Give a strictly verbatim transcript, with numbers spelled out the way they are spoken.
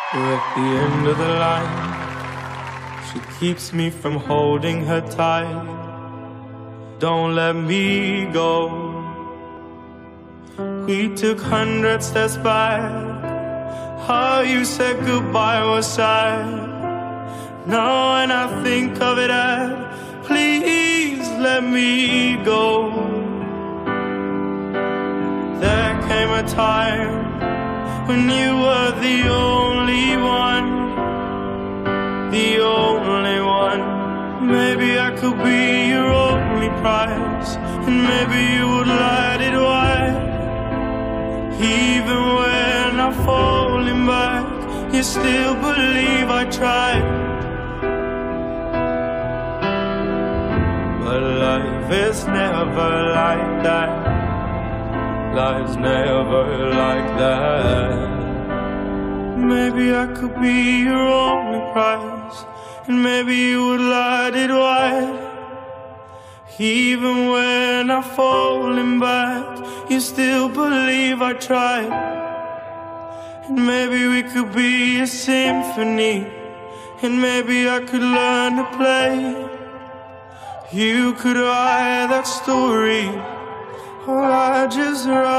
We're at the end of the line. She keeps me from holding her tight. Don't let me go. We took hundred steps back. How you said goodbye was sad. Now when I think of it, I, please let me go. There came a time when you were the only one, the only one. Maybe I could be your only prize, and maybe you would light it wide. Even when I'm falling back, you still believe I tried. But life is never like that. Life's never like that. Maybe I could be your only prize, and maybe you would light it wide. Even when I'm falling back, you still believe I tried. And maybe we could be a symphony, and maybe I could learn to play. You could write that story, or I just write